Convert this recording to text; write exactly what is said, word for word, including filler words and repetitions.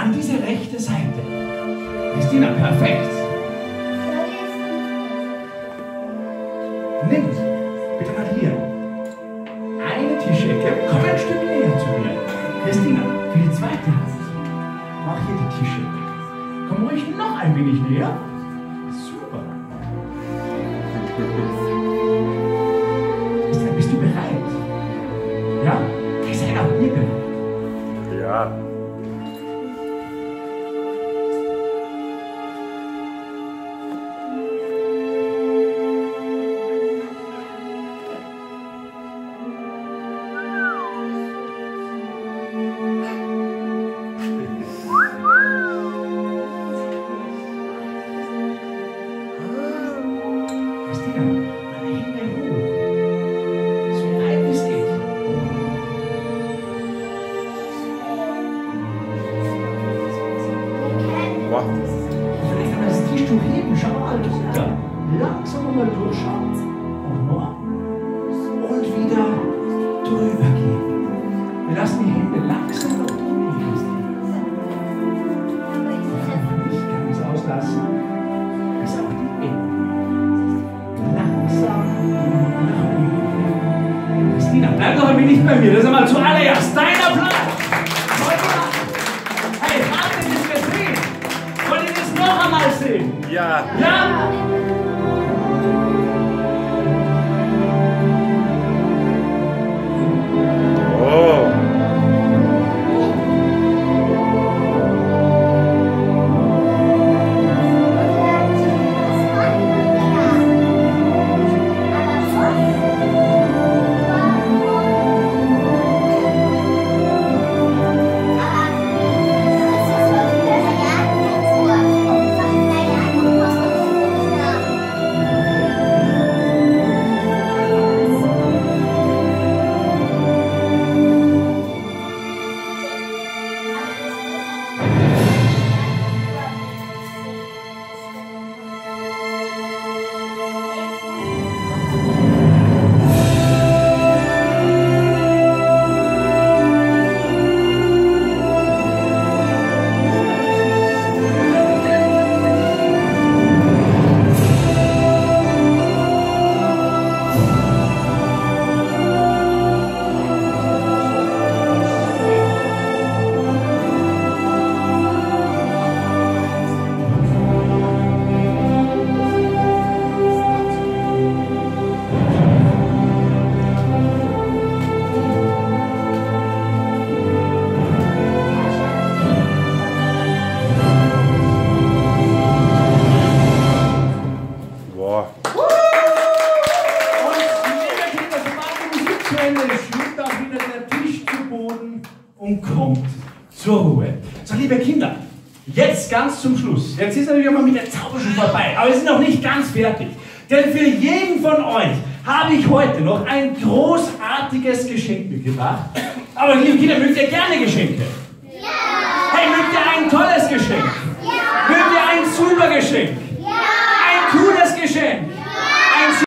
an diese rechte Seite. Christina, perfekt. Nimmt, bitte mal hier, eine Tischecke, komm ein Stück näher zu mir. Christina, für die zweite Hand, mach hier die Tischecke. Komm ruhig noch ein wenig näher. Super. Christina, bist du bereit? Ja? Ich seid auch ihr bereit. Ja. Vielleicht kann man das Tischtuch heben, schau mal drunter. Langsam nochmal durchschauen. Und wieder drüber gehen. Wir lassen die Hände langsam noch drüber. Nicht ganz auslassen. Das ist auch die Enden. Langsam nach oben. Christina, bleib noch ein wenig bei mir. Das ist einmal zuallererst dein Applaus. Noch einmal sehen. Ja. Ja? Oh. Und kommt zur Ruhe. So, liebe Kinder, jetzt ganz zum Schluss. Jetzt ist natürlich auch mal mit der Zauberschule vorbei, aber wir sind noch nicht ganz fertig. Denn für jeden von euch habe ich heute noch ein großartiges Geschenk mitgebracht. Aber liebe Kinder, mögt ihr gerne Geschenke? Ja! Hey, mögt ihr ein tolles Geschenk? Ja! Mögt ihr ein super Geschenk?